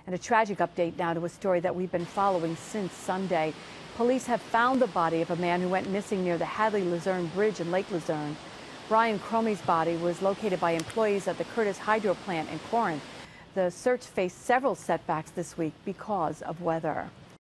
And a tragic update now to a story that we've been following since Sunday. Police have found the body of a man who went missing near the Hadley-Luzerne Bridge in Lake Luzerne. Brian Cromie's body was located by employees at the Curtis Hydro plant in Corinth. The search faced several setbacks this week because of weather.